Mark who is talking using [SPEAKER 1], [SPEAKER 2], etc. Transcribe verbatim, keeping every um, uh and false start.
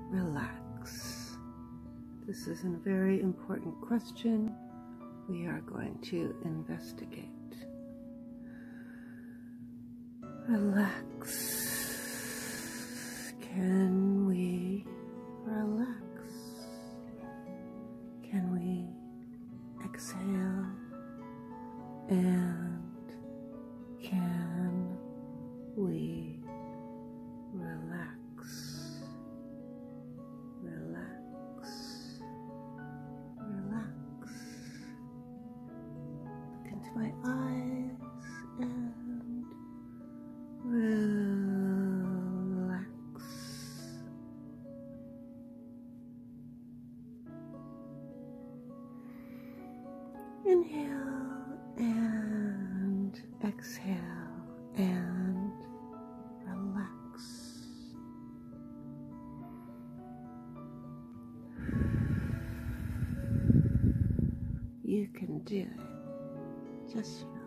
[SPEAKER 1] relax? This is a very important question we are going to investigate. Relax. Can we relax? Can we exhale? And can we relax? Relax. Relax. Look into my eyes and relax. Inhale and exhale and relax. You can do it. Just